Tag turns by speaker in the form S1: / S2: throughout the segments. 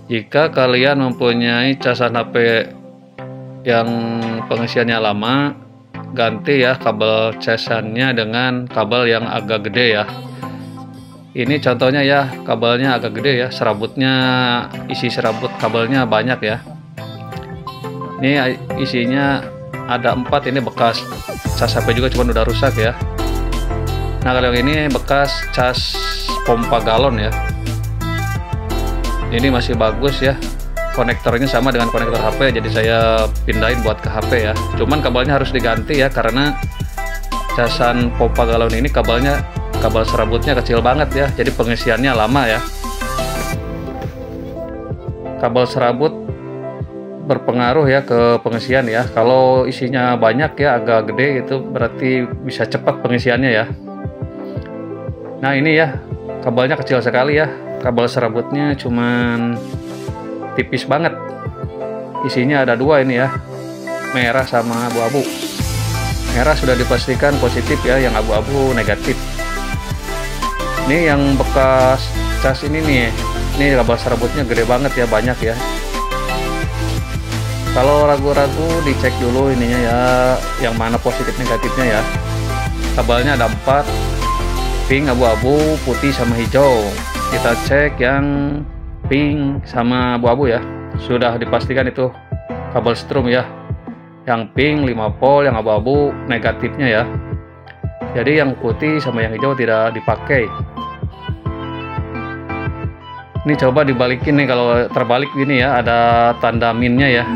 S1: Jika kalian mempunyai casan HP yang pengisiannya lama, ganti ya kabel casannya dengan kabel yang agak gede ya. Ini contohnya ya, kabelnya agak gede ya, serabutnya, isi serabut kabelnya banyak ya. Ini isinya ada 4, ini bekas cas HP juga, cuman udah rusak ya. Nah, kalau yang ini bekas cas pompa galon ya. Ini masih bagus ya. Konektornya sama dengan konektor HP, jadi saya pindahin buat ke HP ya. Cuman kabelnya harus diganti ya, karena casan pompa galon ini kabel serabutnya kecil banget ya, jadi pengisiannya lama ya. Kabel serabut berpengaruh ya ke pengisian ya. Kalau isinya banyak ya, agak gede, itu berarti bisa cepat pengisiannya ya. Nah, ini ya, kabelnya kecil sekali ya. Kabel serabutnya cuman tipis banget. Isinya ada 2 ini ya, merah sama abu-abu. Merah sudah dipastikan positif ya, yang abu-abu negatif. Ini yang bekas cas ini nih, ini kabel serabutnya gede banget ya, banyak ya. Kalau ragu-ragu, dicek dulu ininya ya, yang mana positif negatifnya ya. Kabelnya ada 4, pink, abu-abu, putih sama hijau. Kita cek yang pink sama abu-abu ya. Sudah dipastikan itu kabel strum ya. Yang pink 5 volt, yang abu-abu negatifnya ya. Jadi yang putih sama yang hijau tidak dipakai. Ini coba dibalikin nih, kalau terbalik gini ya, ada tanda minnya ya.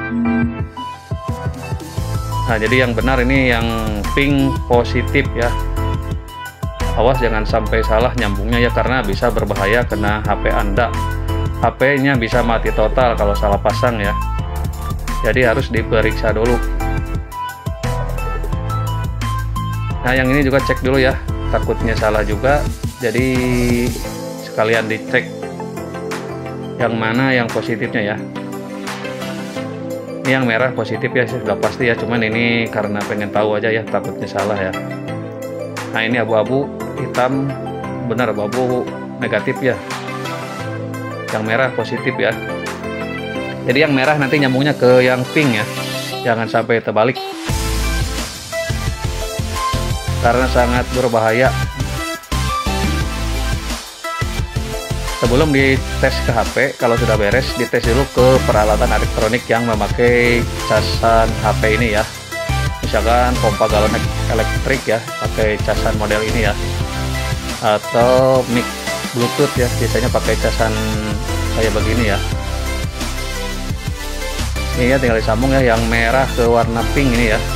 S1: Nah, jadi yang benar ini yang pink positif ya. Awas jangan sampai salah nyambungnya ya, karena bisa berbahaya kena HP Anda. HP-nya bisa mati total kalau salah pasang ya. Jadi harus diperiksa dulu. Nah, yang ini juga cek dulu ya, takutnya salah juga. Jadi sekalian dicek yang mana yang positifnya ya. Ini yang merah positif ya, sudah pasti ya, cuman ini karena pengen tahu aja ya, takutnya salah ya. Nah, ini abu-abu hitam, benar abu-abu negatif ya. Yang merah positif ya. Jadi yang merah nanti nyambungnya ke yang pink ya, jangan sampai terbalik, karena sangat berbahaya. Sebelum dites ke HP, kalau sudah beres, dites dulu ke peralatan elektronik yang memakai casan HP ini ya. Misalkan pompa galon elektrik ya, pakai casan model ini ya. Atau mic Bluetooth ya, biasanya pakai casan kayak begini ya. Ini ya, tinggal disambung ya, yang merah ke warna pink ini ya.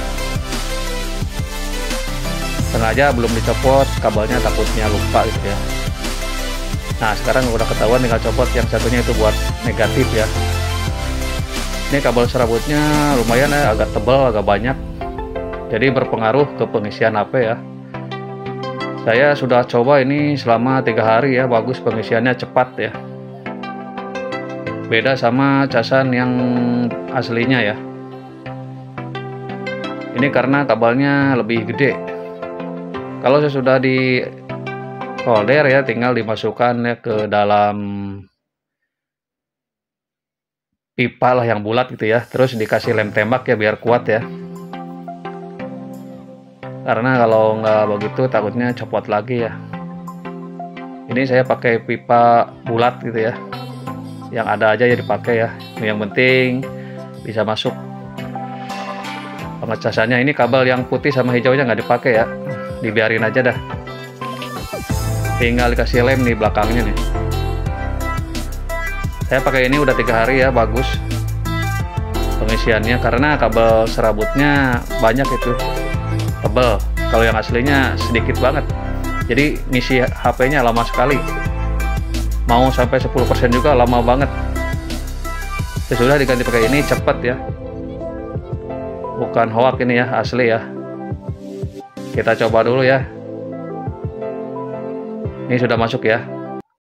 S1: Sengaja belum dicopot kabelnya, takutnya lupa gitu ya. Nah, sekarang udah ketahuan, tinggal copot yang satunya itu buat negatif ya. Ini kabel serabutnya lumayan ya, agak tebal, agak banyak. Jadi berpengaruh ke pengisian HP ya. Saya sudah coba ini selama 3 hari ya, bagus pengisiannya, cepat ya. Beda sama casan yang aslinya ya. Ini karena kabelnya lebih gede. Kalau sudah di solder ya, tinggal dimasukkan ya ke dalam pipa lah yang bulat gitu ya, terus dikasih lem tembak ya biar kuat ya. Karena kalau nggak begitu takutnya copot lagi ya. Ini saya pakai pipa bulat gitu ya, yang ada aja ya dipakai ya, yang penting bisa masuk. Pengecasannya ini kabel yang putih sama hijaunya nggak dipakai ya, dibiarin aja dah. Tinggal dikasih lem di belakangnya nih. Saya pakai ini udah 3 hari ya, bagus pengisiannya, karena kabel serabutnya banyak itu, tebel. Kalau yang aslinya sedikit banget, jadi ngisi HP-nya lama sekali, mau sampai 10% juga lama banget. Sudah diganti pakai ini, cepet ya, bukan hoax ini ya, asli ya. Kita coba dulu ya. Ini sudah masuk ya.